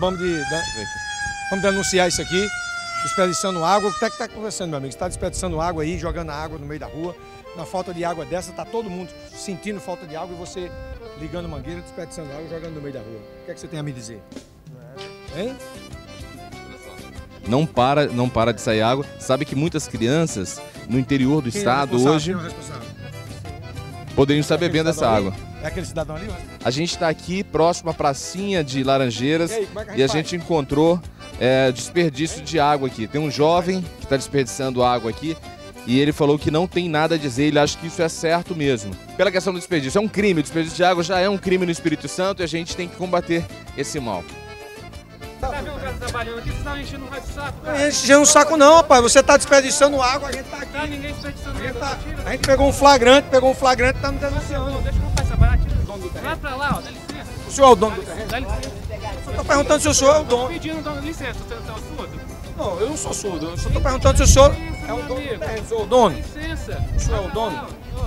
acabamos vamos denunciar isso aqui, desperdiçando água. O que é que está acontecendo, meu amigo? Você está desperdiçando água aí, jogando água no meio da rua. Na falta de água dessa, está todo mundo sentindo falta de água e você ligando mangueira, desperdiçando água, jogando no meio da rua. O que é que você tem a me dizer? Hein? Não para de sair água. Sabe que muitas crianças no interior do estado hoje poderiam estar bebendo essa água. É aquele cidadão ali? A gente está aqui próximo à pracinha de Laranjeiras e a gente encontrou desperdício de água aqui. Tem um jovem que está desperdiçando água aqui e ele falou que não tem nada a dizer, ele acha que isso é certo mesmo. Pela questão do desperdício, é um crime, o desperdício de água já é um crime no Espírito Santo e a gente tem que combater esse mal. Tá vendo o cara trabalhando aqui, você tá enchendo o saco, cara? Não enchendo o saco não, rapaz. Você tá desperdiçando água, a gente tá aqui. Tá ninguém desperdiçando água. A gente pegou um flagrante e tá me denunciando. Deixa eu não trabalhar, tira o dono do terreno. Vai pra lá, ó, dá licença. O senhor é o dono do terreno? Dá licença. Eu tô perguntando se o senhor é o dono. Tô pedindo dono, licença, você tá surdo? Não, eu não sou surdo. Eu só tô perguntando se o senhor é o dono do terreno. O senhor é o dono? Dá licença. O senhor é o dono?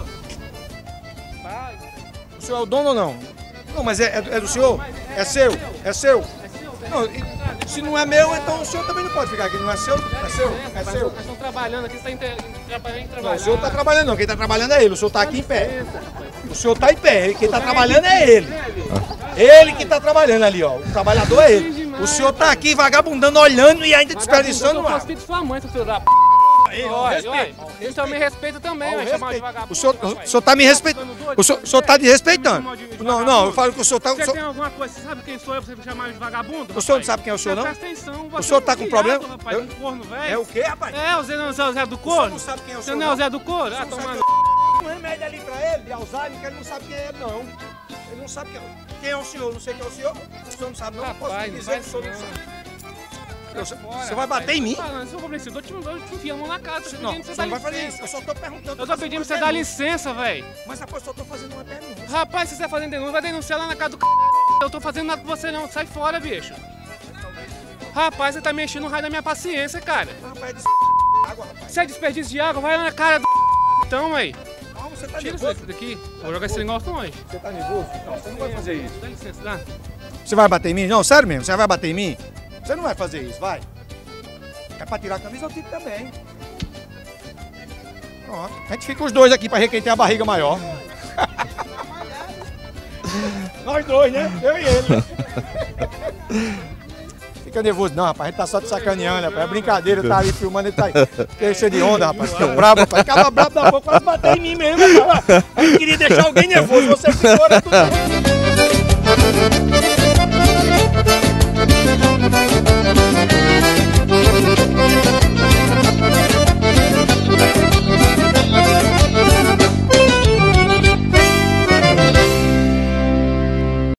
O senhor é o dono ou não? Não, mas é do senhor? É seu? É seu? Não, se não é meu, então o senhor também não pode ficar aqui. Não é seu? É seu? É seu? Nós estamos trabalhando aqui, você está trabalhando. Não, o senhor está trabalhando não. Quem está trabalhando é ele. O senhor está aqui em pé. O senhor está em pé. Quem está trabalhando é ele. Ele que está trabalhando ali, ó. O trabalhador é ele. O senhor está aqui vagabundando, olhando e ainda desperdiçando água. Eu água. filho de sua mãe, seu filho da p***. Olha, então me respeita também, vai chamar de vagabundo. O senhor está me respeitando. O senhor está desrespeitando. Não, eu falo que o senhor está... Você tem alguma coisa, você sabe quem sou eu pra você me chamar de vagabundo? O senhor não sabe quem é o senhor, não? Presta atenção. O senhor está com problema? Rapaz, um corno velho. É o quê, rapaz? É, você não é o Zé do Corno? Você não sabe quem é o senhor, Você não é o Zé do Corno? Ah, tomando. Um remédio ali pra ele, de Alzheimer, que ele não sabe quem é, não. Ele não sabe quem é o senhor, não sei quem é o senhor. O senhor não sabe, não. Rapaz, posso dizer que o senhor não sabe. Você vai bater em mim? Se eu for preciso, eu te enfio a mão na cara. Não, você não vai fazer isso. Eu só tô perguntando. Eu tô pedindo pra você dar licença, velho. Mas rapaz, eu só tô fazendo uma denúncia. Rapaz, se você tá fazendo denúncia, vai denunciar lá na casa do c... Eu tô fazendo nada com você não. Sai fora, bicho. Rapaz, você tá mexendo no raio da minha paciência, cara. Rapaz, é água, rapaz. Se é desperdício de água, vai lá na cara do então, aí. Não, você tá tira nervoso. isso daqui. Vou jogar esse negócio longe. Você tá nervoso? Não, você não vai fazer isso. Dá licença, dá. Você vai bater em mim? Não, sério mesmo, você vai bater em mim? Você não vai fazer isso, vai. É pra tirar a camisa, eu tiro também. Pronto. A gente fica os dois aqui pra ver quem tem a barriga maior. Nós dois, né? Eu e ele. Fica nervoso não, rapaz. A gente tá só te sacaneando, rapaz. É brincadeira, tá ali filmando, ele tá cheio de onda, rapaz. Fica brabo, rapaz. Acaba brabo da boca, quase bater em mim mesmo, rapaz. Eu queria deixar alguém nervoso, você ficou tudo.